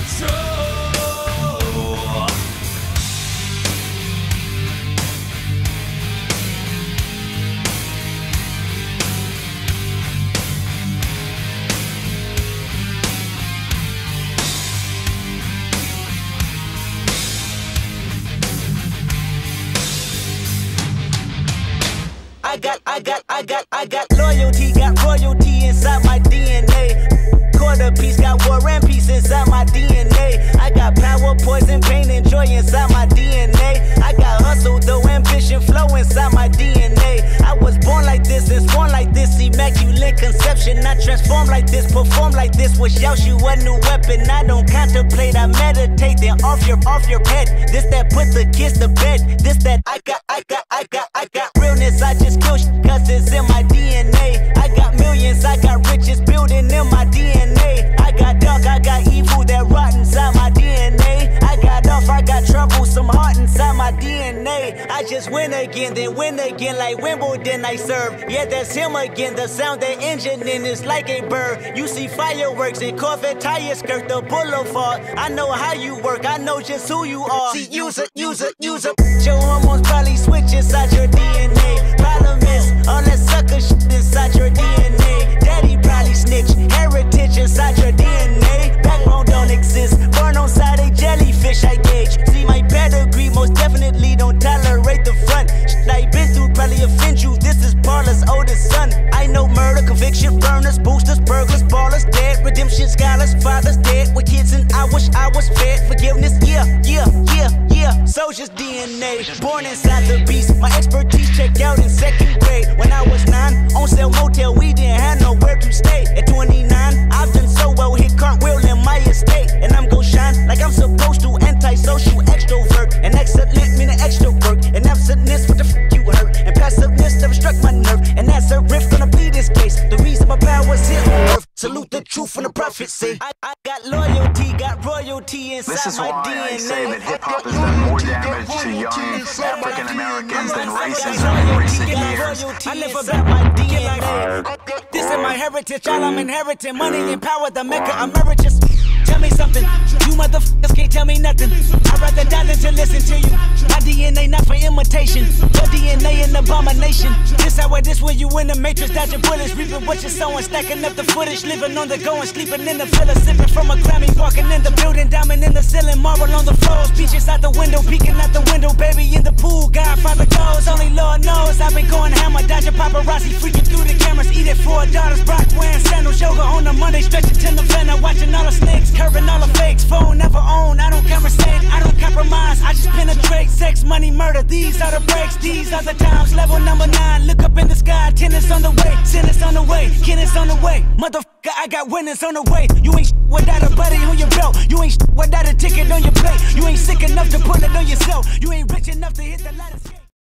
I got loyalty, got royalty inside my DNA. Quarter piece, got war and peace inside my DNA. I got power, poison, pain, and joy inside my DNA. I got hustle, though, ambition, flow inside my DNA. I was born like this and born like this, immaculate conception. I transform like this, perform like this, wish out you a new weapon. I don't contemplate, I meditate, then off your head. This that put the kids to bed. This that I got realness, I just kill cause it's in my DNA. I got millions, I got riches building in my DNA. I got dark, I got evil that rot inside my DNA. I got off, I got trouble, some heart inside my DNA. I just win again, then win again like Wimbledon I serve. Yeah, that's him again, the sound that engine in is like a bird. You see fireworks and Corvette tires skirt the boulevard. I know how you work, I know just who you are. See, use it. Your hormones probably switch inside your DNA. Problem is, all that sucker shit inside your DNA. Daddy probably snitch, heritage inside your DNA. Backbone don't exist, born on side a jellyfish I gauge. See my pedigree, most definitely don't tolerate the front. Shit I been through probably offend you, this is Paula's oldest son. I know murder, conviction, burners, boosters, burglars, ballers, dead, redemption, scholars, fathers dead with kids and I wish I was fed. Forgiveness, yeah. Soldier's DNA, born inside the beast. My expertise checked out in 2nd grade. When I was 9, on sale motel, we didn't have nowhere to stay. At 29, I've done so well, hit cartwheel in my estate. And I'm gon' shine like I'm supposed to, antisocial extrovert. And excellent meaning extra work. And absentness, what the f you hurt. And passiveness never struck my nerve. And that's a riff, gonna plead this case. The reason my power's here on earth. Salute the truth from the prophecy. I got loyalty, got royalty inside my DNA. This is why I say that hip-hop has done more damage to young African Americans than racism in recent years. I live about my DNA. This is my heritage, all I'm inheriting. Money and power, the maker emeritus. Tell me something, you motherfuckers can't tell me nothing. I'd rather die than to listen to you. My DNA not for imitation, your DNA an abomination. This how it is when you in the matrix, dodging bullets, reaping what you're sowing, stacking up the footage, living on the go and sleeping in the villa, sipping from a Grammy, walking in the building, diamond in the ceiling, marble on the floors, beaches out the window, peeking out the window, baby in the pool, Godfather goes, only Lord knows. I've been going hammer, dodging paparazzi, freaking through the cameras, eating 4 daughters, Brock wearing sandals, yoga on a Monday, stretching to November, watching all the snakes, curving all the fakes, phone never own, I don't conversate, I don't compromise, I just penetrate, sex, money, murder, these are the breaks, these are the times, level number 9, look up in the sky, tennis on the way, tennis on the way, tennis on the way, motherfucker, I got winners on the way, you ain't without a buddy on your belt, you ain't without a ticket on your plate, you ain't sick enough to put it on yourself, you ain't rich enough to hit the ladder.